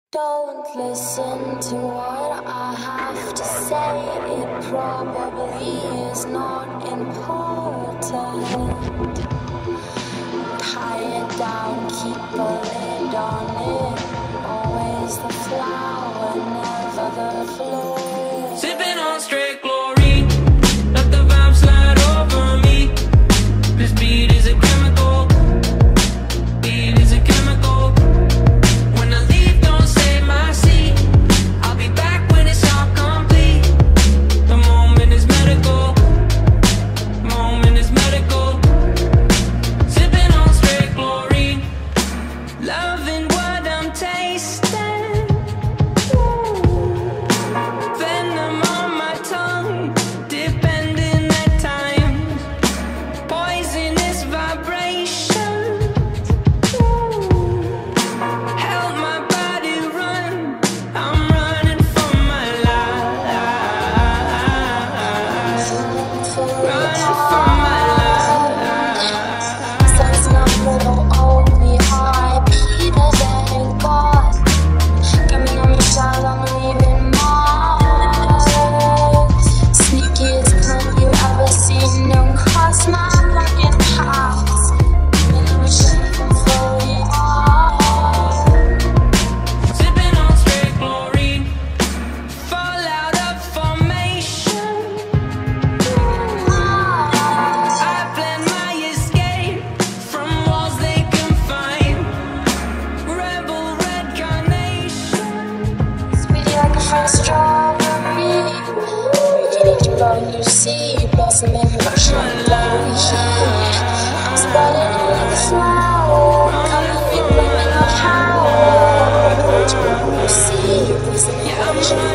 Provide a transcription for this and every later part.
Don't listen to what I have to say. It probably is not important. Tie it down, keep a lid on it. Always the flower, never the floor. Sipping on straight glory, let the vibe slide over me. This beat is a chemical, beat is a chemical. When I leave, don't save my seat. I'll be back when it's all complete. The moment is medical, moment is medical. Sipping on straight glory, loving what I'm tasting. Venom on my tongue, depending at times. Poisonous vibrations. Help my body run. I'm running for my life. Running for my life. Sounds not little, only high. Peter than God. Coming on the shot, I'm leaving marks. Sneakiest cunt you ever seen. Don't cross my fucking path. And I'm shaking for it all. Sipping on straight glory, fall out of formation. I plan my escape from walls they confine. Rebel red carnation. Sweetie like a fresh strawberry. Beginning to burn, you see. Blossoming, rushing on blurry. Spreading like a flower. Coming in, blaming on power. Beginning to burn, you see. Blossoming, rushing on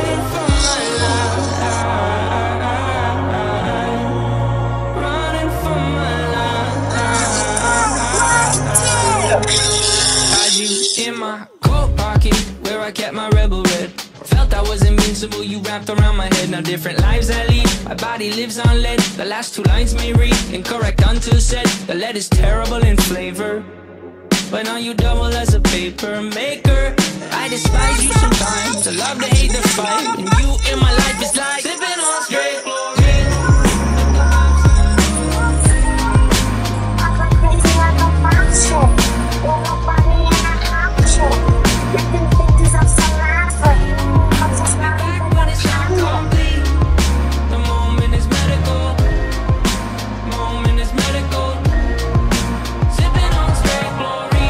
Running for my life. Had you in my coat pocket where I kept my rebel red. Felt I was invincible, you wrapped around my head. Now different lives I lead, my body lives on lead. The last two lines may read incorrect until said. The lead is terrible in flavor, but now you double as a paper maker. I despise you sometimes, I love to hate the fight. And you in my life is like sipping on straight glory. Back when it's all complete. The moment is medical, moment is medical. Sipping on straight glory.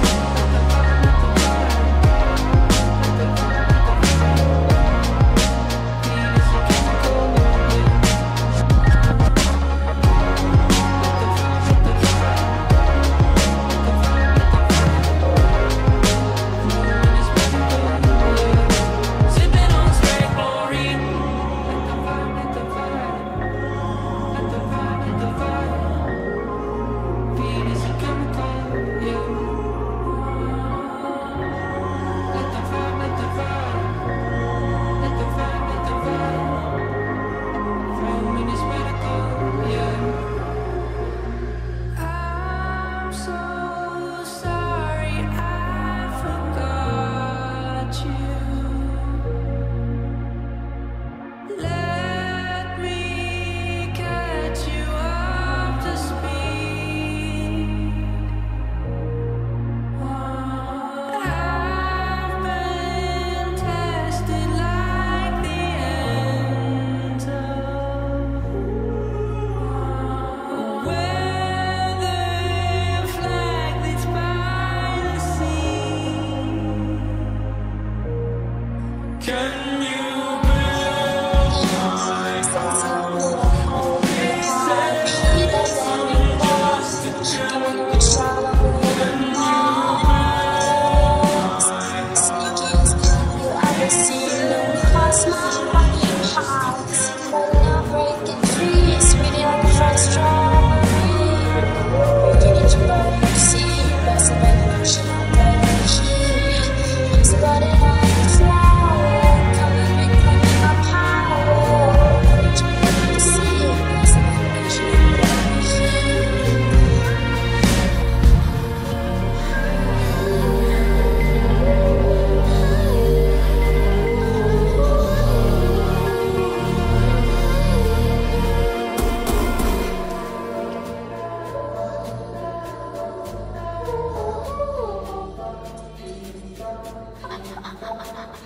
Sipping on straight glory. Let the vibe. Beat is a chemical, yeah. Let the vibe, let the vibe. Let the vibe, let the vibe. Moment is medical, yeah. I'm so sorry I forgot you. Let me catch you up to speed. I've been tested like the ends of a weather flag that's by the sea. Can you build my Spread it like a flower.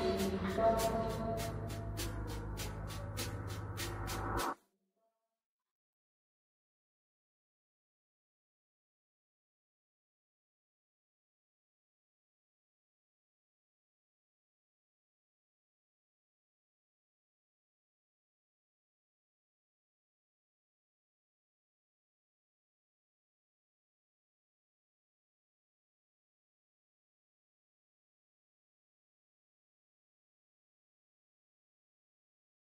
Thank you.